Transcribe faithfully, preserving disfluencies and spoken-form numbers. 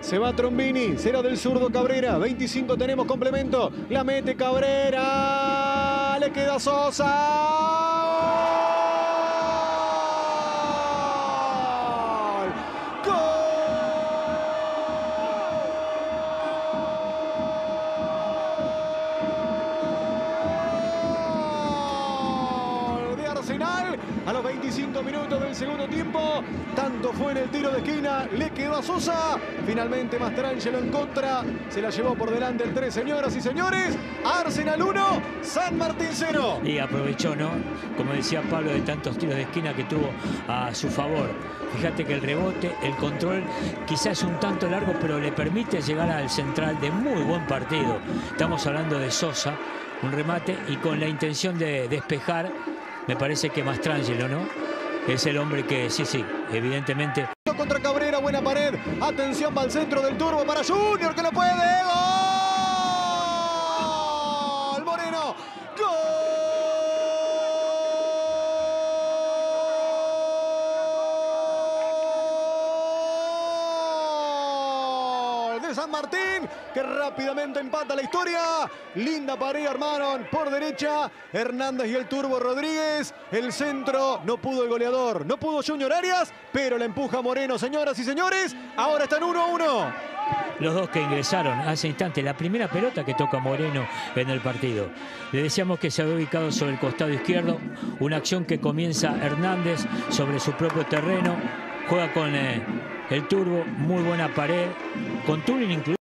Se va Trombini, será del zurdo Cabrera. veinticinco tenemos complemento. La mete Cabrera. Le queda Sosa. Arsenal a los veinticinco minutos del segundo tiempo. Tanto fue en el tiro de esquina, le quedó a Sosa. Finalmente Mastrangelo en contra. Se la llevó por delante el tres, señoras y señores. Arsenal uno, San Martín cero. Y aprovechó, ¿no? Como decía Pablo, de tantos tiros de esquina que tuvo a su favor. Fíjate que el rebote, el control, quizás es un tanto largo, pero le permite llegar al central de muy buen partido. Estamos hablando de Sosa, un remate y con la intención de despejar. Me parece que Mastrangelo, ¿no? Es el hombre que, sí, sí, evidentemente. Contra Cabrera, buena pared. Atención, va al centro del turbo para Junior, que lo puede. ¡Gol! Moreno. ¡Gol! De San Martín, que rápidamente empata la historia. Linda pared armaron por derecha Hernández y el Turbo Rodríguez. El centro no pudo el goleador, no pudo Junior Arias, pero la empuja Moreno, señoras y señores. Ahora están uno a uno. Los dos que ingresaron hace instante, la primera pelota que toca Moreno en el partido. Le decíamos que se había ubicado sobre el costado izquierdo. Una acción que comienza Hernández sobre su propio terreno. Juega con eh, el Turbo, muy buena pared, con Tulin incluido.